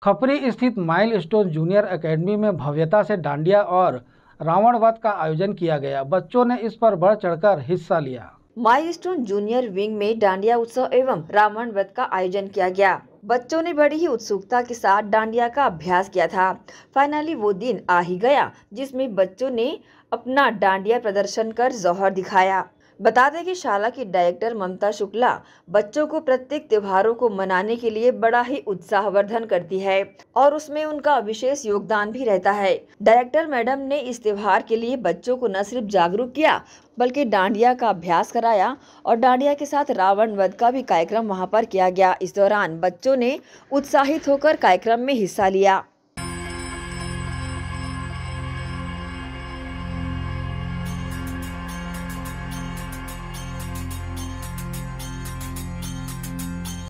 खपरी स्थित milestone junior academy में भव्यता से डांडिया और रावण वध का आयोजन किया गया। बच्चों ने इस पर बढ़ चढ़कर हिस्सा लिया। माइलस्टोन जूनियर विंग में डांडिया उत्सव एवं रावण वध का आयोजन किया गया। बच्चों ने बड़ी ही उत्सुकता के साथ डांडिया का अभ्यास किया था। फाइनली वो दिन आ ही गया जिसमें बच्चों ने अपना डांडिया प्रदर्शन कर जौहर दिखाया। बता दें कि शाला की डायरेक्टर ममता शुक्ला बच्चों को प्रत्येक त्योहारों को मनाने के लिए बड़ा ही उत्साहवर्धन करती है और उसमें उनका विशेष योगदान भी रहता है। डायरेक्टर मैडम ने इस त्योहार के लिए बच्चों को न सिर्फ जागरूक किया बल्कि डांडिया का अभ्यास कराया और डांडिया के साथ रावण वध का भी कार्यक्रम वहां पर किया गया। इस दौरान बच्चों ने उत्साहित होकर कार्यक्रम में हिस्सा लिया।